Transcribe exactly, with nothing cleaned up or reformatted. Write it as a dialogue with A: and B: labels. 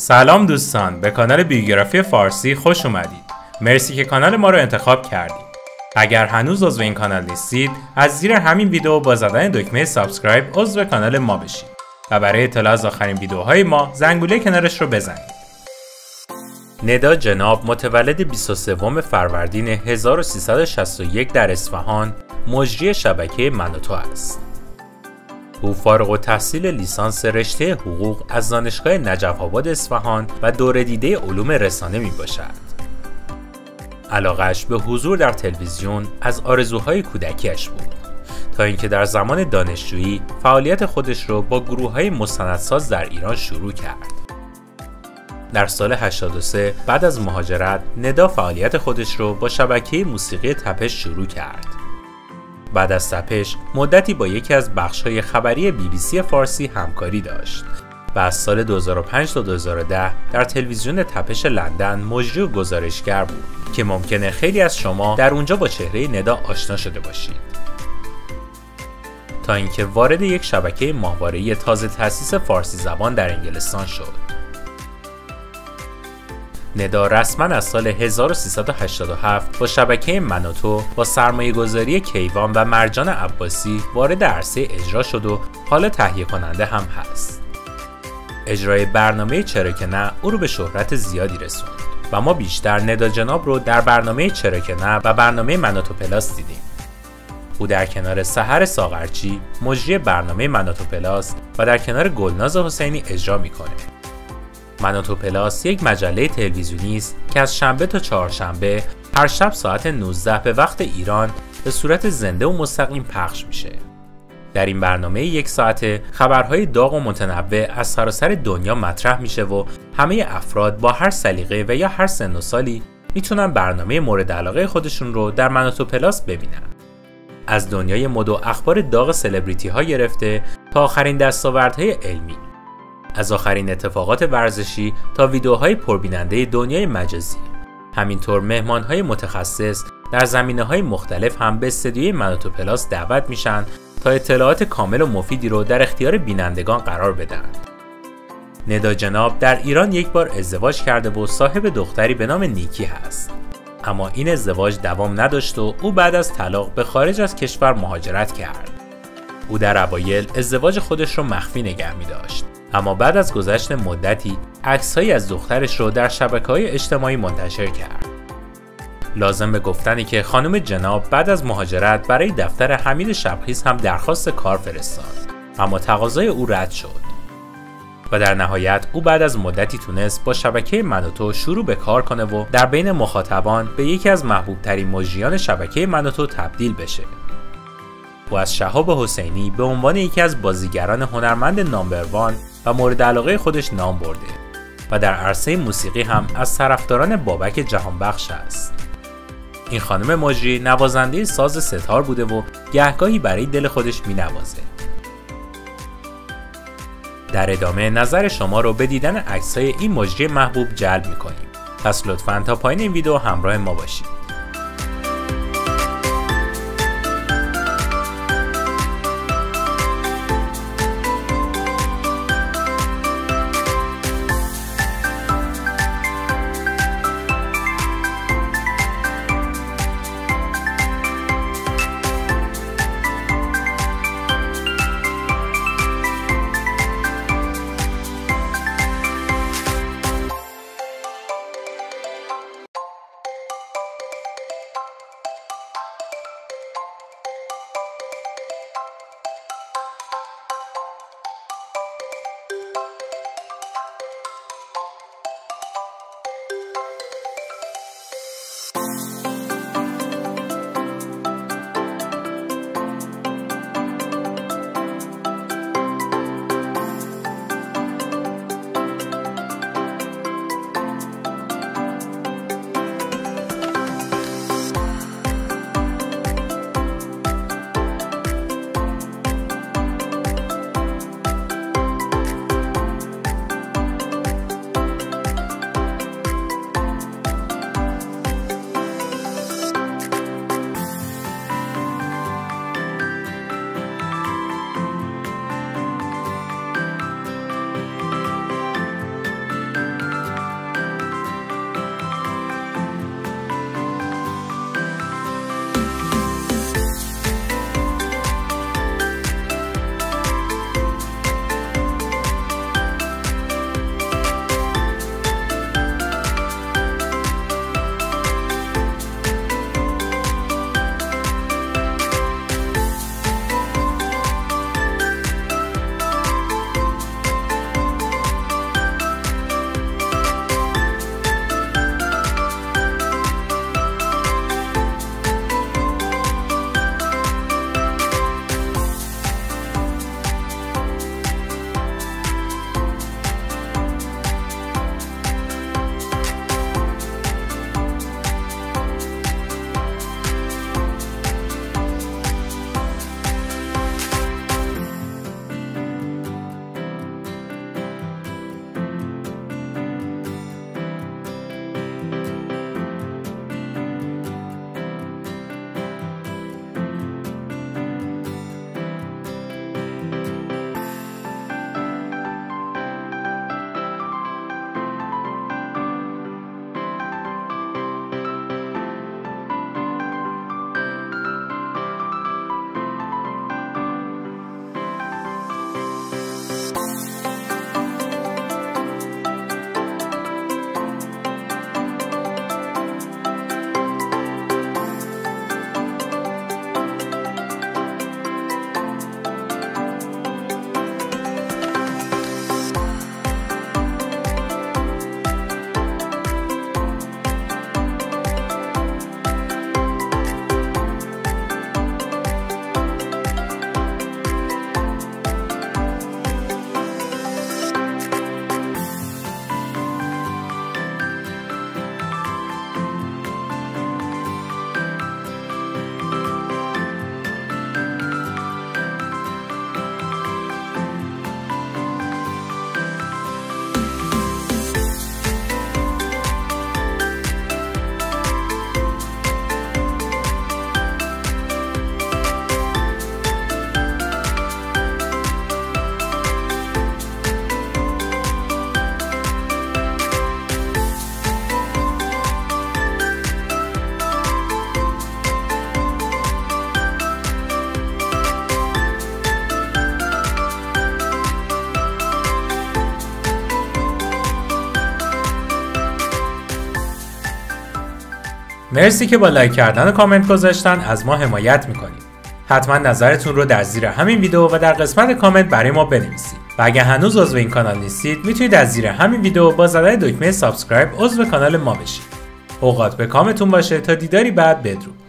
A: سلام دوستان، به کانال بیوگرافی فارسی خوش اومدید. مرسی که کانال ما رو انتخاب کردید. اگر هنوز عضو این کانال نیستید، از زیر همین ویدیو با زدن دکمه سابسکرایب عضو کانال ما بشید و برای اطلاع از آخرین ویدیوهای ما زنگوله کنارش رو بزنید. ندا جناب متولد بیست و سوم فروردین هزار و سیصد و شصت و یک در اصفهان، مجری شبکه منوتو است. او فارغ التحصیل لیسانس رشته حقوق از دانشگاه نجف آباد اصفهان و دوره دیده علوم رسانه می باشد. علاقه‌اش به حضور در تلویزیون از آرزوهای کودکیش بود تا اینکه در زمان دانشجویی فعالیت خودش را با گروه‌های مستندساز در ایران شروع کرد. در سال هشتاد و سه بعد از مهاجرت، ندا فعالیت خودش را با شبکه موسیقی تپش شروع کرد. بعد از تپش مدتی با یکی از بخش‌های خبری بی بی سی فارسی همکاری داشت و از سال دو هزار و پنج تا دو هزار و ده در تلویزیون تپش لندن مجری و گزارشگر بود که ممکنه خیلی از شما در اونجا با چهره ندا آشنا شده باشید. تا اینکه وارد یک شبکه ماهواره‌ای تازه تأسیس فارسی زبان در انگلستان شد. ندا رسما از سال هزار و سیصد و هشتاد و هفت با شبکه منوتو با سرمایه‌گذاری کیوان و مرجان عباسی وارد عرصه اجرا شد و حالا تهیه کننده هم هست. اجرای برنامه چرا که نه او رو به شهرت زیادی رسوند و ما بیشتر ندا جناب رو در برنامه چرا که نه و برنامه منوتو پلاس دیدیم. او در کنار سحر ساغرچی مجری برنامه منوتو پلاس و در کنار گلناز حسینی اجرا میکنه. منوتو پلاس یک مجله تلویزیونی است که از شنبه تا چهارشنبه هر شب ساعت نوزده به وقت ایران به صورت زنده و مستقیم پخش میشه. در این برنامه یک ساعته خبرهای داغ و متنوع از سراسر دنیا مطرح میشه و همه افراد با هر سلیقه و یا هر سن و سالی میتونن برنامه مورد علاقه خودشون رو در منوتو پلاس ببینن. از دنیای مد و اخبار داغ سلبریتی ها گرفته تا آخرین دستاوردهای علمی، از آخرین اتفاقات ورزشی تا ویدیوهای پربیننده دنیای مجازی. همینطور مهمانهای متخصص در زمینه‌های مختلف هم به استودیوی منوتو پلاس دعوت میشن تا اطلاعات کامل و مفیدی رو در اختیار بینندگان قرار بدن. ندا جناب در ایران یک بار ازدواج کرده و صاحب دختری به نام نیکی هست. اما این ازدواج دوام نداشت و او بعد از طلاق به خارج از کشور مهاجرت کرد. او در اوایل ازدواج خودش رو مخفی نگه می داشت، اما بعد از گذشت مدتی عکس‌هایی از دخترش رو در شبکه‌های اجتماعی منتشر کرد. لازم به گفتنی که خانم جناب بعد از مهاجرت برای دفتر حمید شبخیز هم درخواست کار فرستاد، اما تقاضای او رد شد. و در نهایت او بعد از مدتی تونست با شبکه منوتو شروع به کار کنه و در بین مخاطبان به یکی از محبوب ترین مجریان شبکه منوتو تبدیل بشه. او از شهاب حسینی به عنوان یکی از بازیگران هنرمند نامبر وان و مورد علاقه خودش نام برده و در عرصه موسیقی هم از طرفداران بابک جهانبخش است. این خانم مجری نوازنده ساز ستار بوده و گهگاهی برای دل خودش می نوازه. در ادامه نظر شما رو به دیدن عکس‌های این مجری محبوب جلب می کنیم. پس لطفاً تا پایین این ویدیو همراه ما باشید. مرسی که با لایک کردن و کامنت گذاشتن از ما حمایت میکنید. حتما نظرتون رو در زیر همین ویدیو و در قسمت کامنت برای ما بنویسید. و اگه هنوز عضو این کانال نیستید میتونید از زیر همین ویدیو با زدن دکمه سابسکرایب عضو کانال ما بشید. اوقات به کامتون باشه تا دیداری بعد. بدرود.